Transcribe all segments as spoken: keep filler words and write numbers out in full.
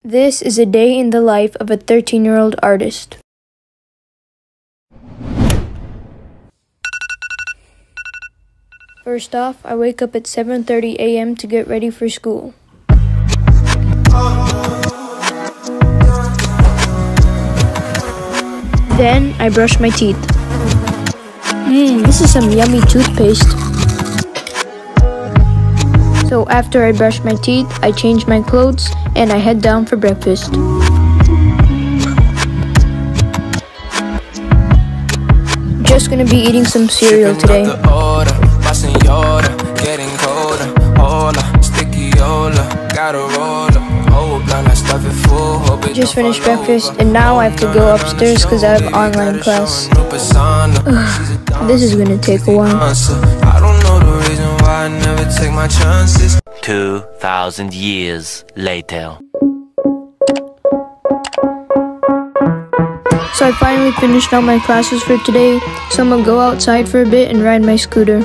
This is a day in the life of a thirteen-year-old artist. First off, I wake up at seven thirty a m to get ready for school. Then, I brush my teeth. Mmm, this is some yummy toothpaste. So after I brush my teeth, I change my clothes and I head down for breakfast. Just gonna be eating some cereal today. Just finished breakfast and now I have to go upstairs because I have online class. Ugh, this is gonna take a while. I never take my chances. Two thousand years later. So I finally finished all my classes for today, so I'm gonna go outside for a bit and ride my scooter.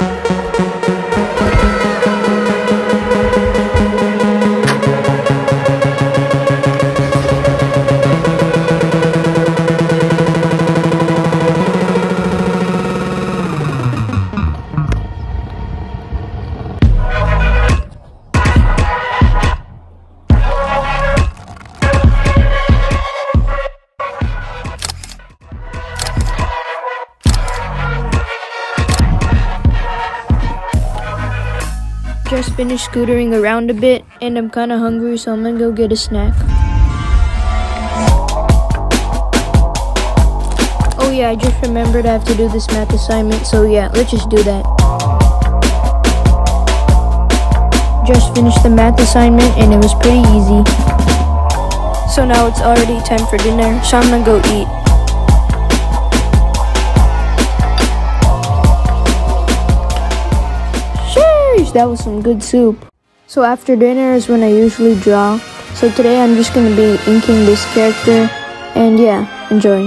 Just finished scootering around a bit and I'm kinda hungry, so I'm gonna go get a snack. Oh yeah, I just remembered I have to do this math assignment, so yeah, let's just do that. Just finished the math assignment and it was pretty easy. So now it's already time for dinner, so I'm gonna go eat. That was some good soup. So after dinner is when I usually draw. So today I'm just going to be inking this character. And yeah, enjoy.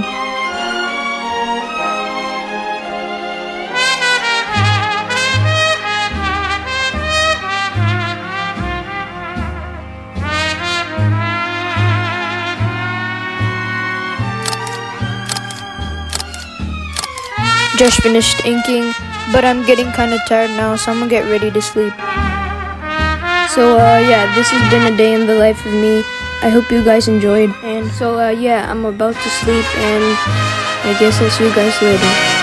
Just finished inking, but I'm getting kind of tired now, so I'm gonna get ready to sleep. So uh, yeah, this has been a day in the life of me. I hope you guys enjoyed. And so uh, yeah, I'm about to sleep, and I guess I'll see you guys later.